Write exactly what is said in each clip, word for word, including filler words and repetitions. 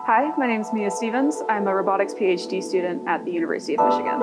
Hi, my name is Mia Stevens. I'm a robotics PhD student at the University of Michigan.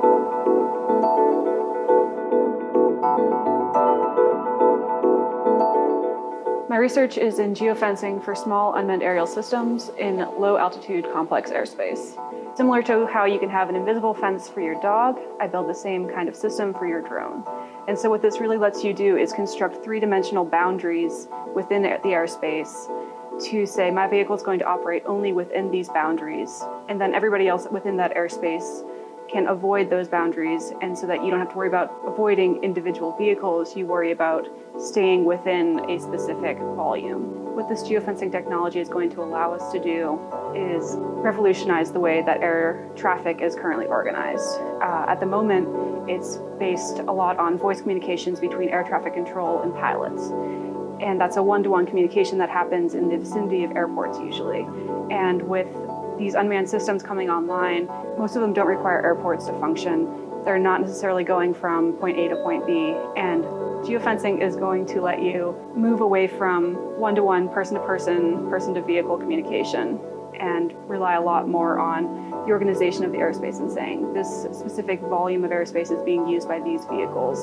My research is in geofencing for small unmanned aerial systems in low-altitude complex airspace. Similar to how you can have an invisible fence for your dog, I build the same kind of system for your drone. And so what this really lets you do is construct three-dimensional boundaries within the airspace to say my vehicle is going to operate only within these boundaries, and then everybody else within that airspace can avoid those boundaries, and so that you don't have to worry about avoiding individual vehicles, you worry about staying within a specific volume. What this geofencing technology is going to allow us to do is revolutionize the way that air traffic is currently organized. Uh, at the moment, it's based a lot on voice communications between air traffic control and pilots. And that's a one-to-one communication that happens in the vicinity of airports usually. And with these unmanned systems coming online, most of them don't require airports to function. They're not necessarily going from point A to point B. And geofencing is going to let you move away from one-to-one, person-to-person, person-to-vehicle communication and rely a lot more on the organization of the airspace and saying this specific volume of airspace is being used by these vehicles.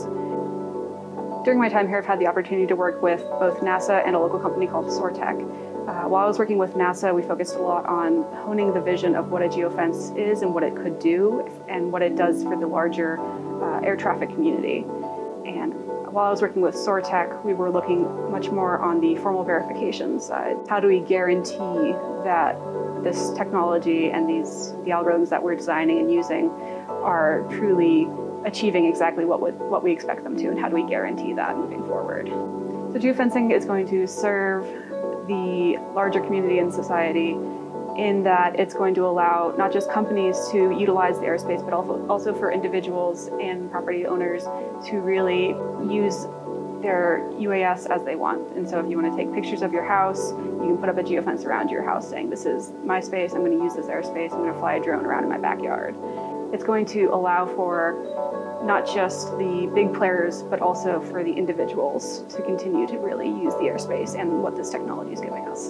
During my time here, I've had the opportunity to work with both NASA and a local company called Sortech. Uh, while I was working with NASA, we focused a lot on honing the vision of what a geofence is and what it could do and what it does for the larger uh, air traffic community. And while I was working with Sortech, we were looking much more on the formal verification side. How do we guarantee that this technology and these the algorithms that we're designing and using are truly achieving exactly what, would, what we expect them to, and how do we guarantee that moving forward? So geofencing is going to serve the larger community and society in that it's going to allow not just companies to utilize the airspace, but also, also for individuals and property owners to really use their U A S as they want. And so if you want to take pictures of your house, you can put up a geofence around your house saying, this is my space, I'm going to use this airspace, I'm going to fly a drone around in my backyard. It's going to allow for not just the big players, but also for the individuals to continue to really use the airspace and what this technology is giving us.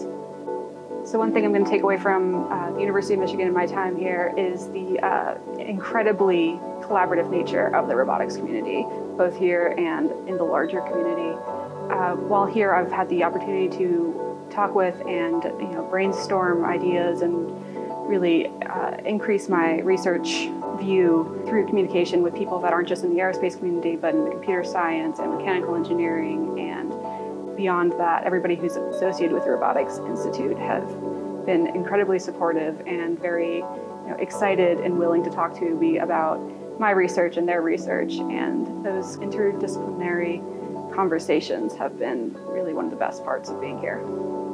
So one thing I'm going to take away from uh, the University of Michigan in my time here is the uh, incredibly collaborative nature of the robotics community, both here and in the larger community. Uh, while here, I've had the opportunity to talk with and you know, brainstorm ideas and really uh, increase my research view through communication with people that aren't just in the aerospace community, but in the computer science and mechanical engineering, and beyond that, everybody who's associated with the Robotics Institute have been incredibly supportive and very you know, excited and willing to talk to me about my research and their research, and those interdisciplinary conversations have been really one of the best parts of being here.